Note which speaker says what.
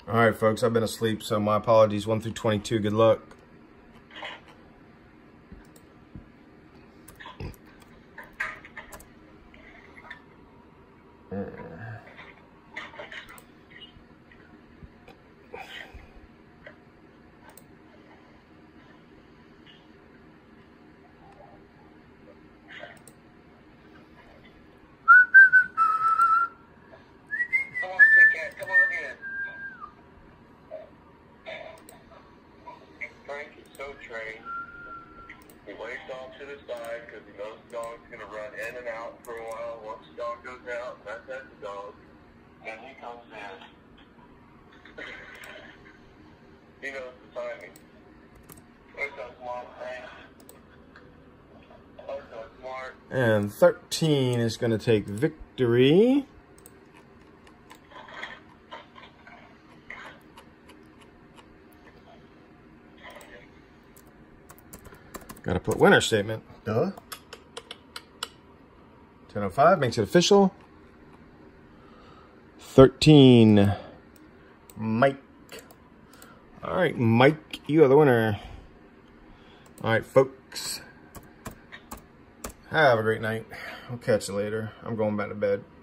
Speaker 1: All right, folks, I've been asleep, so my apologies. 1 through 22. Good luck.
Speaker 2: Frank is so trained. He waits off to the side because he knows the dog's going to run in and out for a while. Once the dog goes out, that's the dog. Then he comes in. He knows the timing. Where's that smart, Frank? Where's that smart?
Speaker 1: And 13 is going to take victory. Gotta put winner statement. Duh. 10:05 makes it official. 13. Mike. All right, Mike, you are the winner. All right, folks. Have a great night. I'll catch you later. I'm going back to bed.